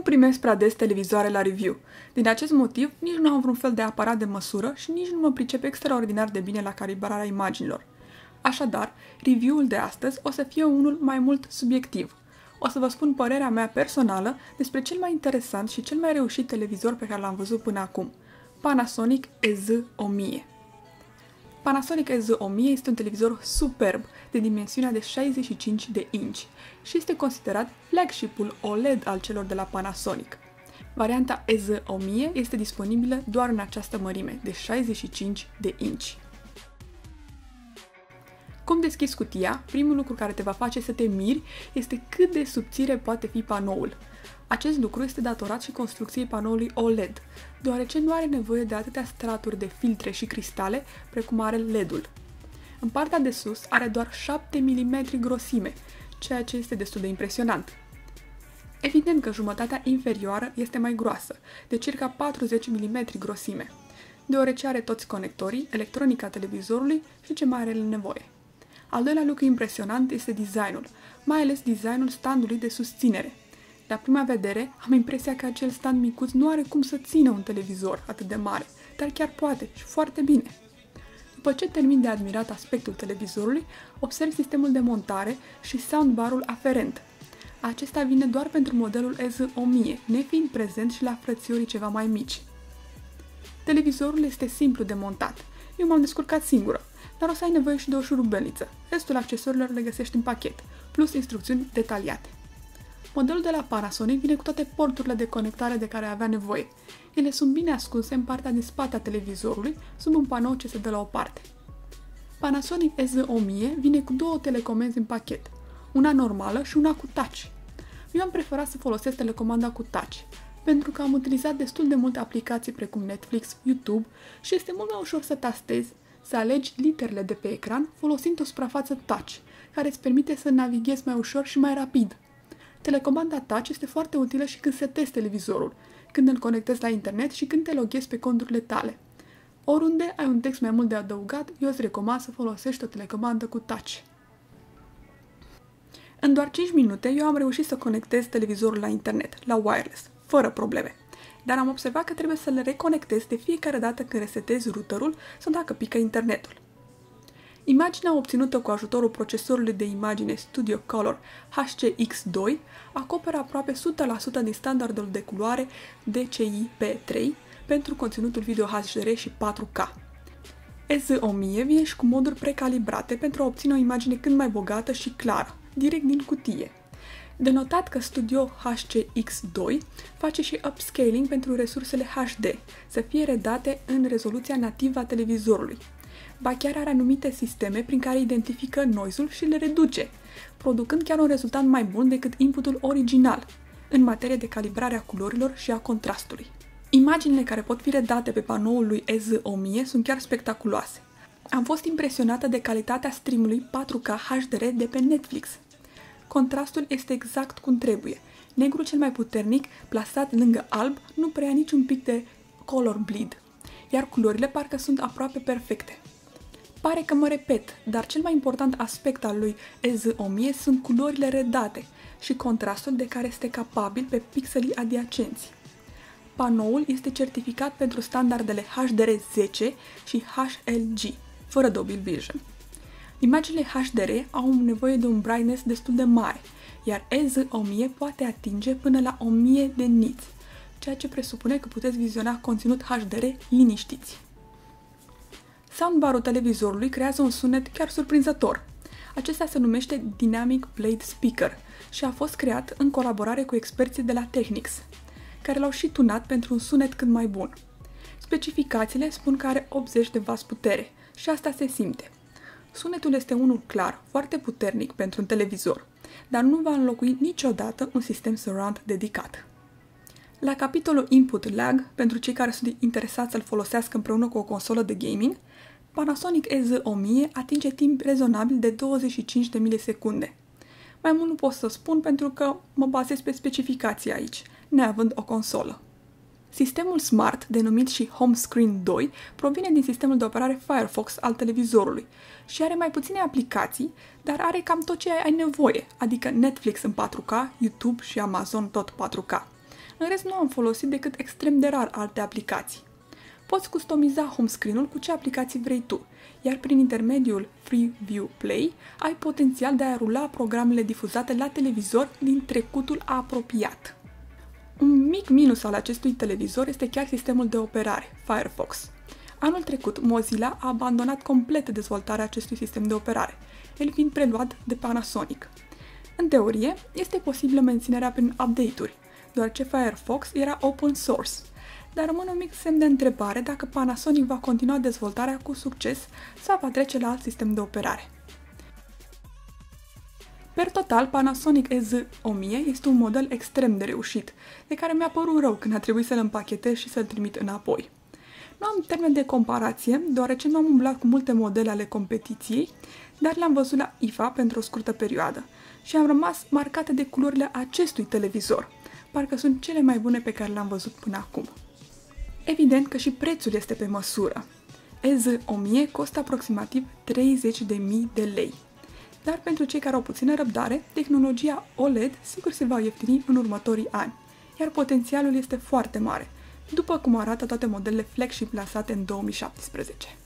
primesc prea des televizoare la review. Din acest motiv, nici nu am vreun fel de aparat de măsură și nici nu mă pricep extraordinar de bine la calibrarea imaginilor. Așadar, review-ul de astăzi o să fie unul mai mult subiectiv. O să vă spun părerea mea personală despre cel mai interesant și cel mai reușit televizor pe care l-am văzut până acum, Panasonic EZ1000. Panasonic EZ1000 este un televizor superb de dimensiunea de 65 de inch și este considerat flagship-ul OLED al celor de la Panasonic. Varianta EZ1000 este disponibilă doar în această mărime, de 65 de inch. Cum deschizi cutia, primul lucru care te va face să te miri este cât de subțire poate fi panoul. Acest lucru este datorat și construcției panoului OLED, deoarece nu are nevoie de atâtea straturi de filtre și cristale precum are LED-ul. În partea de sus are doar 7 mm grosime, ceea ce este destul de impresionant. Evident că jumătatea inferioară este mai groasă, de circa 40 mm grosime, deoarece are toți conectorii, electronica televizorului și ce mai are el nevoie. Al doilea lucru impresionant este designul, mai ales designul standului de susținere. La prima vedere, am impresia că acel stand micuț nu are cum să țină un televizor atât de mare, dar chiar poate și foarte bine. După ce termin de admirat aspectul televizorului, observ sistemul de montare și soundbar-ul aferent. Acesta vine doar pentru modelul EZ1000, nefiind prezent și la frățiorii ceva mai mici. Televizorul este simplu de montat. Eu m-am descurcat singură, dar o să ai nevoie și de o șurubelniță. Restul accesorilor le găsești în pachet, plus instrucțiuni detaliate. Modelul de la Panasonic vine cu toate porturile de conectare de care avea nevoie. Ele sunt bine ascunse în partea din spate a televizorului, sub un panou ce se dă la o parte. Panasonic EZ1000 vine cu două telecomenzi în pachet, una normală și una cu touch. Eu am preferat să folosesc telecomanda cu touch, pentru că am utilizat destul de multe aplicații precum Netflix, YouTube și este mult mai ușor să tastezi, să alegi literele de pe ecran folosind o suprafață touch, care îți permite să navighezi mai ușor și mai rapid. Telecomanda touch este foarte utilă și când setezi televizorul, când îl conectezi la internet și când te loghezi pe conturile tale. Oriunde ai un text mai mult de adăugat, eu îți recomand să folosești o telecomandă cu touch. În doar 5 minute eu am reușit să conectez televizorul la internet, la wireless, fără probleme. Dar am observat că trebuie să le reconectez de fiecare dată când resetezi routerul sau dacă pică internetul. Imaginea obținută cu ajutorul procesorului de imagine Studio Color HCX2 acoperă aproape 100% din standardul de culoare DCI-P3 pentru conținutul video HDR și 4K. EZ1000 vine și cu moduri precalibrate pentru a obține o imagine cât mai bogată și clară, direct din cutie. De notat că Studio HCX2 face și upscaling pentru resursele HD, să fie redate în rezoluția nativă a televizorului. Ba chiar are anumite sisteme prin care identifică noise-ul și le reduce, producând chiar un rezultat mai bun decât inputul original, în materie de calibrare a culorilor și a contrastului. Imaginile care pot fi redate pe panoul lui EZ1000 sunt chiar spectaculoase. Am fost impresionată de calitatea streamului 4K HDR de pe Netflix. Contrastul este exact cum trebuie. Negru cel mai puternic, plasat lângă alb, nu preia niciun pic de color bleed, iar culorile parcă sunt aproape perfecte. Pare că mă repet, dar cel mai important aspect al lui EZ1000 sunt culorile redate și contrastul de care este capabil pe pixelii adiacenți. Panoul este certificat pentru standardele HDR10 și HLG, fără Dolby Vision. Imaginile HDR au nevoie de un brightness destul de mare, iar EZ1000 poate atinge până la 1000 de nits, ceea ce presupune că puteți viziona conținut HDR liniștiți. Soundbar-ul televizorului creează un sunet chiar surprinzător. Acesta se numește Dynamic Blade Speaker și a fost creat în colaborare cu experții de la Technics, care l-au și tunat pentru un sunet cât mai bun. Specificațiile spun că are 80 de W putere și asta se simte. Sunetul este unul clar, foarte puternic pentru un televizor, dar nu va înlocui niciodată un sistem surround dedicat. La capitolul Input Lag, pentru cei care sunt interesați să-l folosească împreună cu o consolă de gaming, Panasonic EZ1000 atinge timp rezonabil de 25 de milisecunde. Mai mult nu pot să spun pentru că mă bazez pe specificații aici, neavând o consolă. Sistemul Smart, denumit și Home Screen 2, provine din sistemul de operare Firefox al televizorului și are mai puține aplicații, dar are cam tot ce ai nevoie, adică Netflix în 4K, YouTube și Amazon tot 4K. În rest, nu am folosit decât extrem de rar alte aplicații. Poți customiza home screen-ul cu ce aplicații vrei tu, iar prin intermediul Freeview Play ai potențial de a rula programele difuzate la televizor din trecutul apropiat. Un mic minus al acestui televizor este chiar sistemul de operare, Firefox. Anul trecut, Mozilla a abandonat complet dezvoltarea acestui sistem de operare, el fiind preluat de Panasonic. În teorie, este posibilă menținerea prin update-uri, deoarece Firefox era open source, dar rămâne un mic semn de întrebare dacă Panasonic va continua dezvoltarea cu succes sau va trece la alt sistem de operare. Per total, Panasonic EZ1000 este un model extrem de reușit, de care mi-a părut rău când a trebuit să-l împachetez și să-l trimit înapoi. Nu am termen de comparație, deoarece nu am umblat cu multe modele ale competiției, dar le-am văzut la IFA pentru o scurtă perioadă și am rămas marcată de culorile acestui televizor, parcă sunt cele mai bune pe care le-am văzut până acum. Evident că și prețul este pe măsură. EZ1000 costă aproximativ 30.000 de lei. Dar pentru cei care au puțină răbdare, tehnologia OLED sigur se va ieftini în următorii ani, iar potențialul este foarte mare, după cum arată toate modelele flagship lansate în 2017.